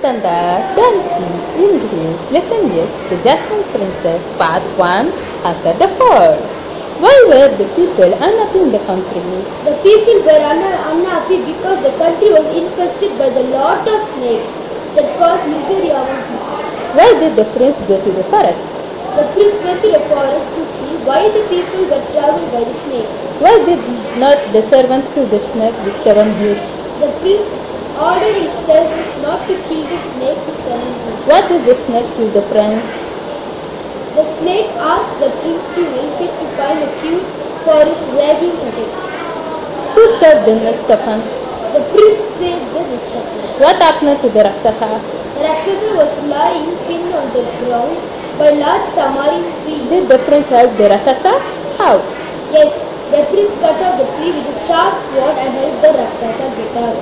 Standard 20 English Lesson 8 The Jasmine Princess Part 1 After the Fall. Why were the people unhappy in the country? The people were unhappy because the country was infested by the lot of snakes that caused misery among people. Why did the prince go to the forest? The prince went to the forest to see why the people were troubled by the snake. Why did not the servant kill the snake with 7 heads? The prince ordered his servants not to kill the snake with 7 heads. Why did the snake kill the prince? The snake asked the prince to help it to find a cure for his raging headache. Who saved the Nastafan? The prince saved the Nastafan. What happened to the Rakshasa? The Rakshasa was lying pinned on the ground by a large tamarind tree. Did the prince help the Rakshasa? How? Yes, the prince cut off the tree with a sharp sword and helped the Rakshasa get out.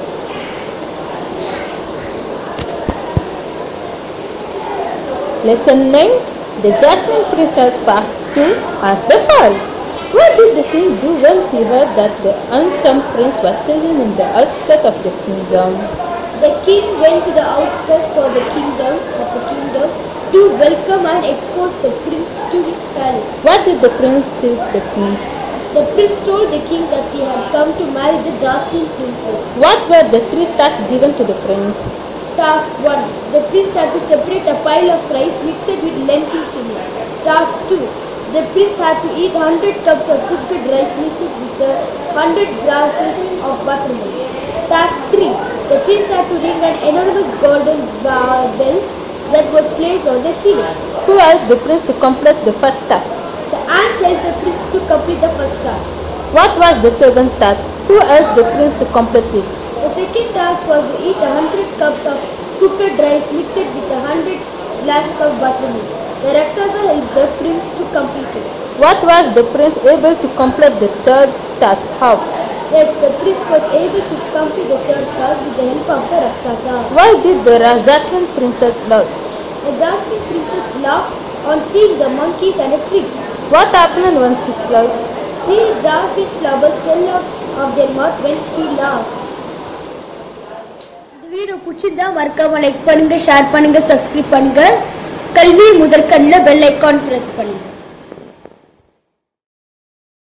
Lesson 9 The Jasmine Princess Part 2 As the Fall. What did the king do when he heard that the handsome prince was sitting in the outskirts of the kingdom? The king went to the outskirts of the kingdom to welcome and escort the prince to his palace. What did the prince tell the king? The prince told the king that he had come to marry the Jasmine princess. What were the 3 tasks given to the prince? Task 1. The prince had to separate a pile of rice mixed with lentils in it. Task 2. The prince had to eat 100 cups of cooked rice mixed with 100 glasses of buttermilk. Task 3. The prince had to ring an enormous golden bell that was placed on the ceiling. Who helped the prince to complete the first task? The ants helped the prince to complete the first task. What was the second task? Who helped the prince to complete it? The second task was to eat 100 cups of cooked rice mixed with 100 glasses of buttermilk. The Rakshasa helped the prince to complete it. What was the prince able to complete the third task? How? Yes, the prince was able to complete the third task with the help of the Rakshasa. Why did the Jasmine princess laugh? The Jasmine princess laughed on seeing the monkeys and the trees. What happened when she laughed? 3 jasmine flowers fell out of their mouth when she laughed. இந்த video பிடிச்சிருந்தா மறக்காம like பண்ணுங்க, share பண்ணுங்க, subscribe பண்ணுங்க. கல்வி முதற்கண்ணில் bell icon press பண்ணுங்க.